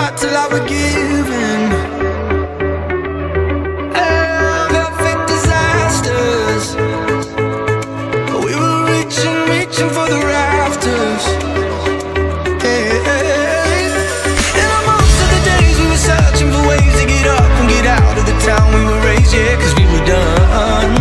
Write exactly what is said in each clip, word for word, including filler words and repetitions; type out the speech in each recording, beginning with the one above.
fought till I was given. Oh, perfect disasters. We were reaching, reaching for the rafters. Searching for ways to get up and get out of the town we were raised, yeah, cause we were done.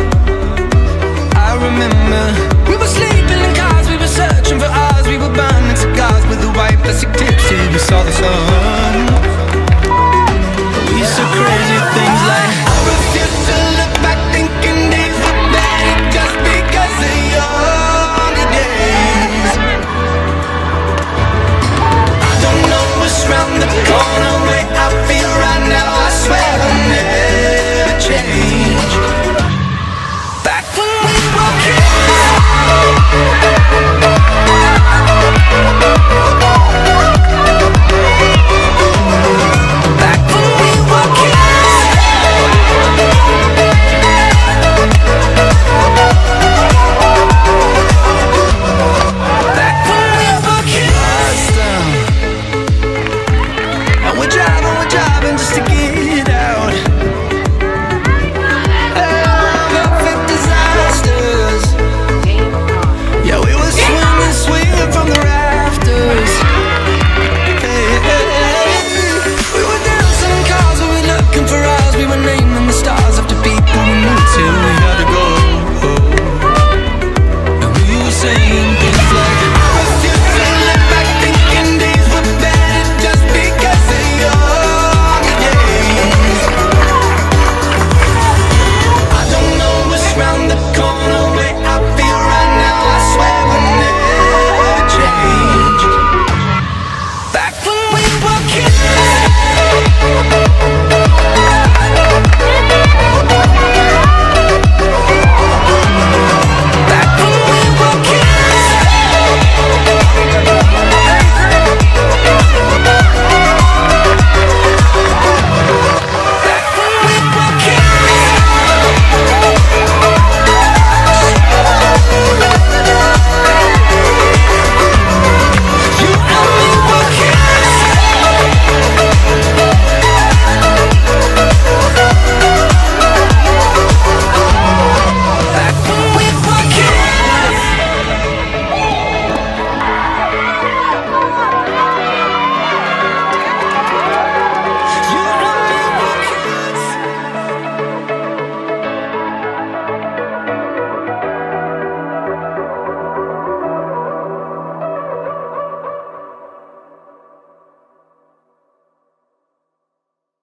I remember we were sleeping in cars, we were searching for ours, we were burning cigars with the white plastic tips till we saw the sun. We said crazy things.